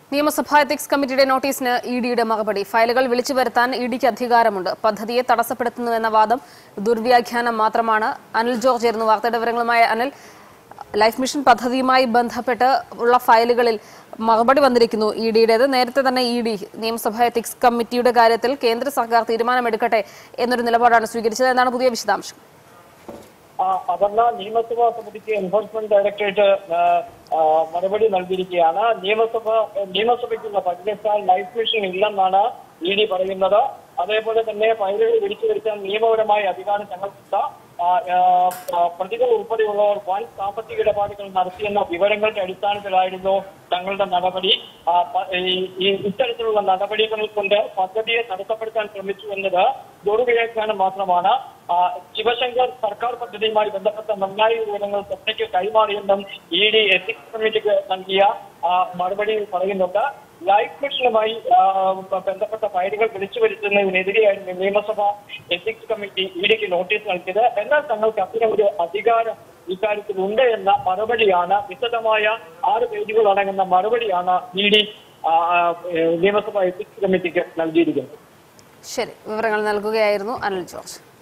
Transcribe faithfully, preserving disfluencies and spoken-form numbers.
നിയമസഭാ എത്തിക്സ് കമ്മിറ്റിയുടെ നോട്ടീസിന് ഇ ഡിയുടെ മറുപടി. ഫയലുകൾ വിളിച്ചു വരുത്താൻ ഇ ഡിക്ക് അധികാരമുണ്ട്. പദ്ധതിയെ തടസ്സപ്പെടുത്തുന്നുവെന്ന വാദം ദുർവ്യാഖ്യാനം മാത്രമാണ്. അനിൽ ജോർജ് ആയിരുന്നു വാർത്തയുടെ വിവരങ്ങളുമായി. അനിൽ, ലൈഫ് മിഷൻ പദ്ധതിയുമായി ബന്ധപ്പെട്ട് ഉള്ള ഫയലുകളിൽ മറുപടി വന്നിരിക്കുന്നു ഇ ഡിയുടേത്. നേരത്തെ തന്നെ ഇ ഡി നിയമസഭാ എത്തിക്സ് കമ്മിറ്റിയുടെ കാര്യത്തിൽ കേന്ദ്ര സർക്കാർ തീരുമാനമെടുക്കട്ടെ എന്നൊരു നിലപാടാണ് സ്വീകരിച്ചത്. എന്താണ് പുതിയ വിശദാംശം? അപർണ, നിയമസഭാ സമിതിക്ക് എൻഫോഴ്സ്മെന്റ് ഡയറക്ടറേറ്റ് മറുപടി നൽകിയിരിക്കുകയാണ്. നിയമസഭ നിയമസഭയ്ക്കുള്ള പരിരക്ഷാൽ ലൈഫ് മിഷൻ ഇല്ലെന്നാണ് ഇ ഡി പറയുന്നത്. അതേപോലെ തന്നെ ഫയലുകൾ വിളിച്ചു വരുത്താൻ നിയമപരമായ അധികാരം ഞങ്ങൾക്കില്ല. പ്രതികൾ ഉൾപ്പെടെയുള്ളവർ വൻ സാമ്പത്തിക ഇടപാടുകൾ നടത്തിയെന്ന വിവരങ്ങളുടെ അടിസ്ഥാനത്തിലായിരുന്നു തങ്ങളുടെ നടപടി. ഇത്തരത്തിലുള്ള നടപടികൾ കൊണ്ട് പദ്ധതിയെ തടസ്സപ്പെടുത്താൻ ശ്രമിച്ചു എന്നത് ദുർവ്യാഖ്യാനം മാത്രമാണ്. ശിവശങ്കർ സർക്കാർ പദ്ധതിയുമായി ബന്ധപ്പെട്ട നിർണായക വിവരങ്ങൾ സ്വപ്നയ്ക്ക് കൈമാറിയെന്നും ഇ ഡി എത്തിക്സ് കമ്മിറ്റിക്ക് നൽകിയ മറുപടിയിൽ പറയുന്നുണ്ട്. ലൈഫ് മിഷനുമായി ബന്ധപ്പെട്ട ഫയലുകൾ വിളിച്ചു വരുത്തുന്നതിനെതിരെയായിരുന്നു നിയമസഭ എത്തിക്സ് കമ്മിറ്റി ഇ ഡിക്ക് നോട്ടീസ് നൽകിയത്. എന്നാൽ തങ്ങൾക്ക് അത്തരം ഒരു അധികാരം ഇക്കാര്യത്തിൽ ഉണ്ട് എന്ന മറുപടിയാണ്, വിശദമായ ആറ് പേജുകൾ അടങ്ങുന്ന മറുപടിയാണ് ഇ ഡി നിയമസഭ എത്തിക്സ് കമ്മിറ്റിക്ക് നൽകിയിരിക്കുന്നത്. ശരി, വിവരങ്ങൾ നൽകുകയായിരുന്നു അനിൽ ജോർജ്.